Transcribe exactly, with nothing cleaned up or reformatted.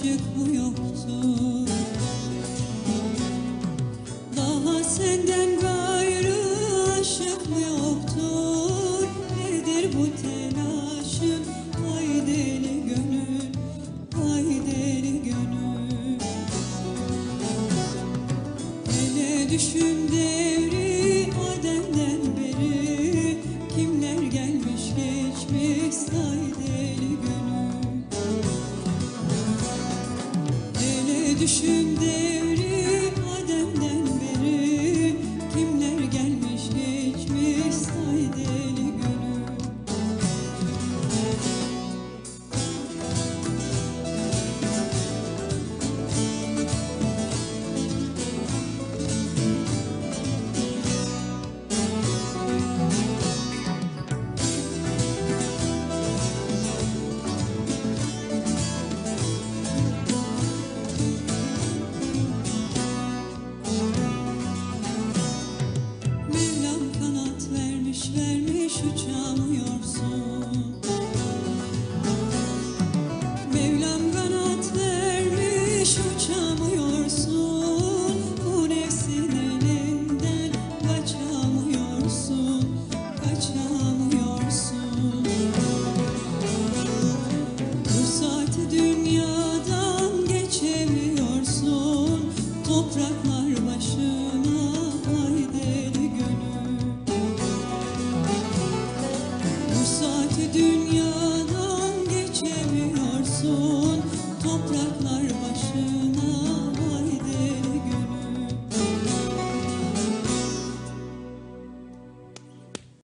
aşık mı yoktur? Daha senden gayrı aşık mı yoktur? Nedir bu telaşın? Ay deli gönül, ay deli gönül. Hele düşün devri Adem'den beri, kimler gelmiş geçmiş, ay deli gönül. Hele düşün devri Adem'den beri, kimler gelmiş geçmiş, ay deli gönül. Mevlam kanat vermiş vermiş uçamıyorsun. Mevlam kanat vermiş uçamıyorsun. Bu nefsin elinden kaçamıyorsun, kaçamıyorsun. Bu saati dünyadan geçemiyorsun. Topraklar